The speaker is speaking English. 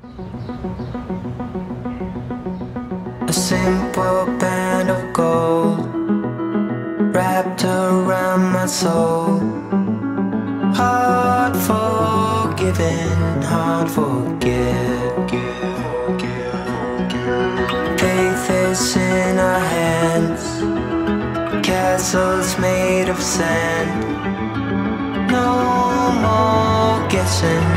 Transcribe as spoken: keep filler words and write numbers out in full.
A simple band of gold wrapped around my soul. Hard forgiven, hard forget. Faith is in our hands, castles made of sand. No more guessing,